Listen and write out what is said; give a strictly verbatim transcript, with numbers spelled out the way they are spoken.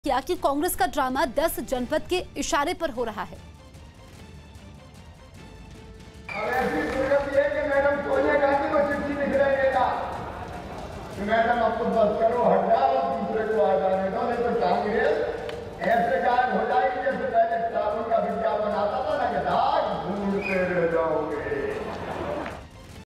किया कि कांग्रेस का ड्रामा दस जनपद के इशारे पर हो रहा है। मैडम सोनिया गांधी को चिट्ठी लिख रहे हैं मैडम अब तो बस करो, हट जाओ, दूसरे को आ जाने दो, नहीं तो कांग्रेस ऐसे गायब हो जाएगी जैसे